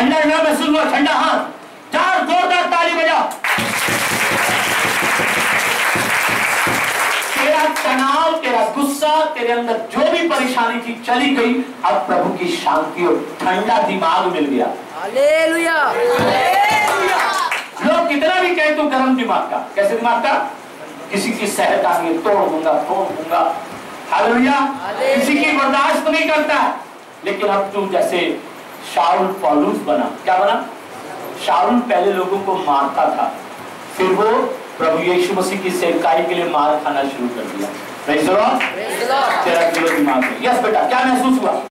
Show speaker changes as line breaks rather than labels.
ठंडा ना महसूस हुआ? ठंडा हाथ, चार जोरदार ताली बजा। तेरा तनाव, तेरा गुस्सा, तेरे अंदर जो भी परेशानी थी चली गई। अब प्रभु की शांति और ठंडा दिमाग मिल गया।
हालेलुया।
लोग कितना भी कहे तू गर्म दिमाग का, कैसे दिमाग का? किसी की सहायता नहीं, तोड़ दूंगा, फोड़ दूंगा। हालेलुया। किसी की बर्दाश्त नहीं करता। लेकिन अब तू जैसे शाऊल पौलुस बना। क्या बना? शाऊल पहले लोगों को मारता था, फिर वो प्रभु यीशु मसीह की सेवकाई के लिए मार खाना शुरू कर दिया। Praise the Lord. तेरा किलो दिमाग में। यस बेटा, क्या महसूस हुआ?